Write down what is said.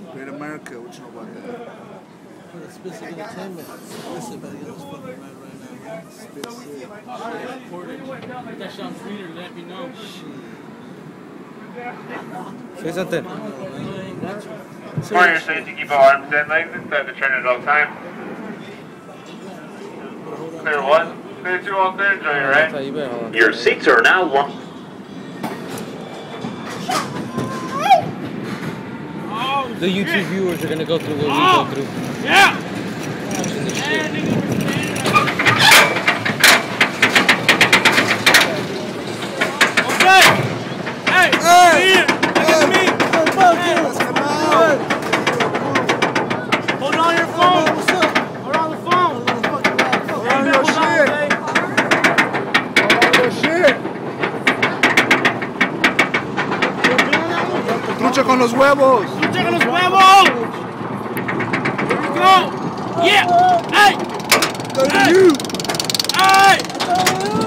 Great America, what you know about that? For the specific entertainment. Listen, buddy, on this fucking ride right now, man. Spit sick. Put that shit on Twitter, let me know. Say something. For your safety, keep our arms and legs inside the train at all times. Clear 1, clear 2 all clear, enjoy your ride. Your seats are now locked. The YouTube viewers are gonna go through what we go through. Yeah! Okay! Hey! Hey! Hold on your phone! Hold on the phone! Hold on your shit! Hold on your shit! Lucha con los huevos! ¡Lucha con los huevos! Here we go! Yeah! Hey! Go to you! Hey!